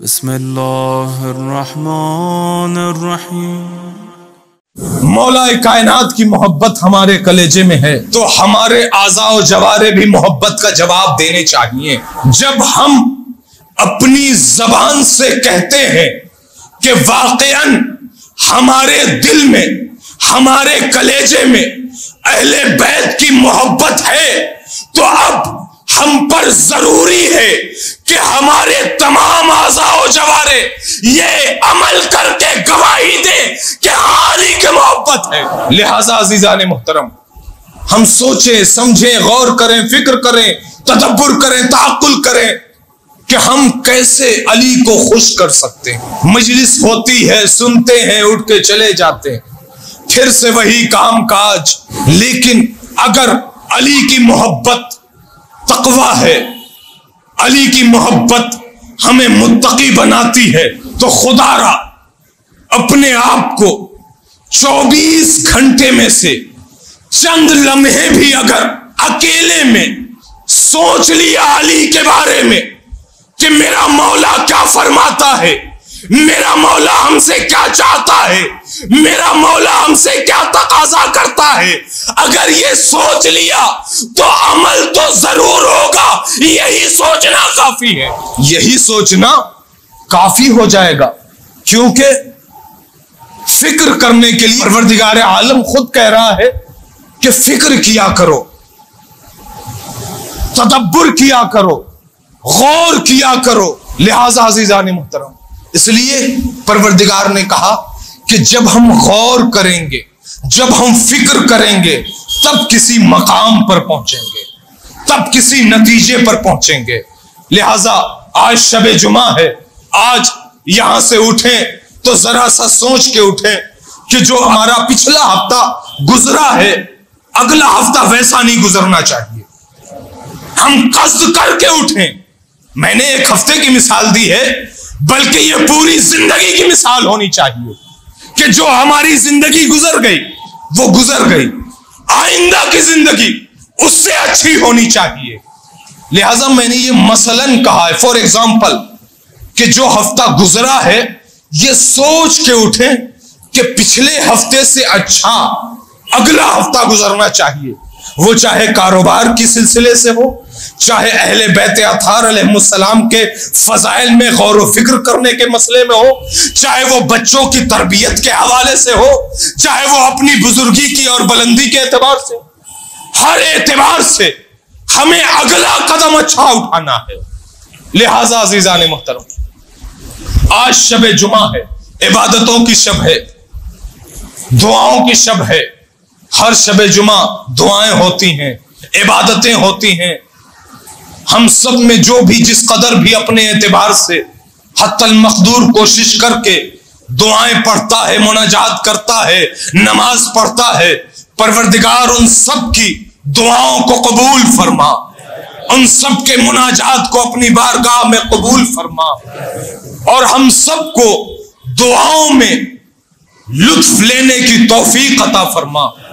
बिस्मिल्लाहिर्रहमानिर्रहीम। मौलाए कायनात की मोहब्बत हमारे कलेजे में है तो हमारे आज़ाओ जवारे भी मोहब्बत का जवाब देने चाहिए। जब हम अपनी जबान से कहते हैं कि वाकईन हमारे दिल में, हमारे कलेजे में अहले बैत की मोहब्बत है, तो अब हम पर जरूरी है कि हमारे तमाम आज़ाओ जवारे ये अमल करके गवाही दे कि अली की मोहब्बत है। लिहाजा अज़ीज़ान मोहतरम, हम सोचें, समझें, गौर करें, फिक्र करें, तदब्बुर करें, ताक़ुल करें कि हम कैसे अली को खुश कर सकते हैं। मजलिस होती है, सुनते हैं, उठ के चले जाते हैं, फिर से वही काम काज। लेकिन अगर अली की मोहब्बत तक़वा है, अली की मोहब्बत हमें मुत्तकी बनाती है, तो खुदारा अपने आप को 24 घंटे में से चंद लम्हे भी अगर अकेले में सोच लिया अली के बारे में कि मेरा मौला क्या फरमाता है, मेरा मौला हमसे क्या चाहता है, मेरा मौला हमसे क्या तकाजा करता है, अगर ये सोच लिया तो अमल तो जरूर होगा। यही सोचना काफी है, यही सोचना काफी हो जाएगा, क्योंकि फिक्र करने के लिए परवरदिगार आलम खुद कह रहा है कि फिक्र किया करो, तदब्बुर किया करो, गौर किया करो। लिहाजा अज़ीज़ान मुहतरम, इसलिए परवरदिगार ने कहा कि जब हम गौर करेंगे, जब हम फिक्र करेंगे, तब किसी मकाम पर पहुंचेंगे, तब किसी नतीजे पर पहुंचेंगे। लिहाजा आज शबे जुमा है, आज यहां से उठें तो जरा सा सोच के उठें कि जो हमारा पिछला हफ्ता गुजरा है, अगला हफ्ता वैसा नहीं गुजरना चाहिए। हम कस्द करके उठें। मैंने एक हफ्ते की मिसाल दी है, बल्कि यह पूरी जिंदगी की मिसाल होनी चाहिए कि जो हमारी जिंदगी गुजर गई वो गुजर गई, आइंदा की जिंदगी उससे अच्छी होनी चाहिए। लिहाजा मैंने ये मसलन कहा है, फॉर एग्जाम्पल, कि जो हफ्ता गुजरा है ये सोच के उठें कि पिछले हफ्ते से अच्छा अगला हफ्ता गुजरना चाहिए। वो चाहे कारोबार की सिलसिले से हो, चाहे अहले बैत अतार अलैहिस्सलाम के फजाइल में गौर व फिक्र करने के मसले में हो, चाहे वो बच्चों की तरबियत के हवाले से हो, चाहे वो अपनी बुजुर्गी की और बुलंदी के एतबार से, हर एतबार से हमें अगला कदम अच्छा उठाना है। लिहाजा अज़ीज़ान मोहतरम, आज शबे जुमा है, इबादतों की शब है, दुआओं की शब है। हर शबे जुमा दुआएं होती हैं, इबादतें होती हैं। हम सब में जो भी जिस कदर भी अपने एतबार से हत्तल मकदूर कोशिश करके दुआएं पढ़ता है, मुनाजात करता है, नमाज पढ़ता है, परवरदिगार उन सब की दुआओं को कबूल फरमा, उन सब के मुनाजात को अपनी बारगाह में कबूल फरमा, और हम सबको दुआओं में लुत्फ लेने की तौफीक अता फरमा।